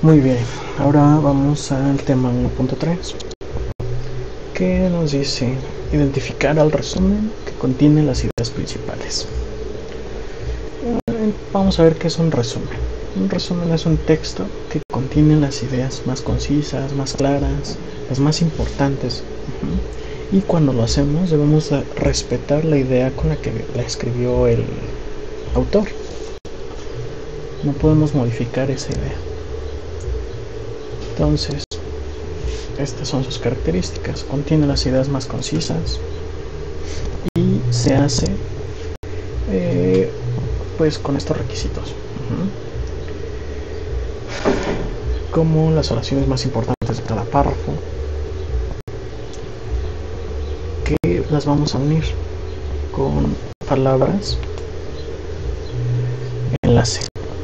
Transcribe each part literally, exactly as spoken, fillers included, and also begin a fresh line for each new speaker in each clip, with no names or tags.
Muy bien, ahora vamos al tema uno punto tres, que nos dice identificar al resumen que contiene las ideas principales. Vamos a ver qué es un resumen. Un resumen es un texto que contiene las ideas más concisas, más claras, las más importantes. Uh-huh. Y cuando lo hacemos debemos respetar la idea con la que la escribió el autor. No podemos modificar esa idea. Entonces, estas son sus características. Contiene las ideas más concisas y se hace eh, pues con estos requisitos. Uh-huh. Como las oraciones más importantes de cada párrafo, que las vamos a unir con palabras enlace.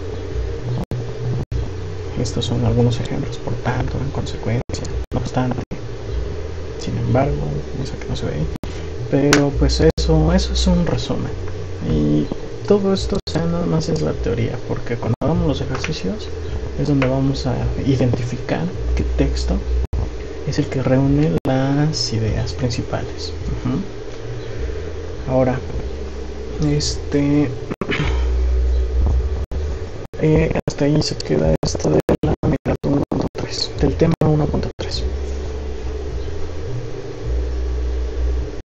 Estos son algunos ejemplos: por tanto, en consecuencia, no obstante, sin embargo, esa que no se ve ahí. Pero pues eso, eso es un resumen. Y todo esto, o sea, nada más es la teoría, porque cuando hagamos los ejercicios es donde vamos a identificar qué texto es el que reúne las ideas principales. Uh-huh. Ahora, este eh, hasta ahí se queda esto de la mitad uno punto tres, del tema uno punto tres.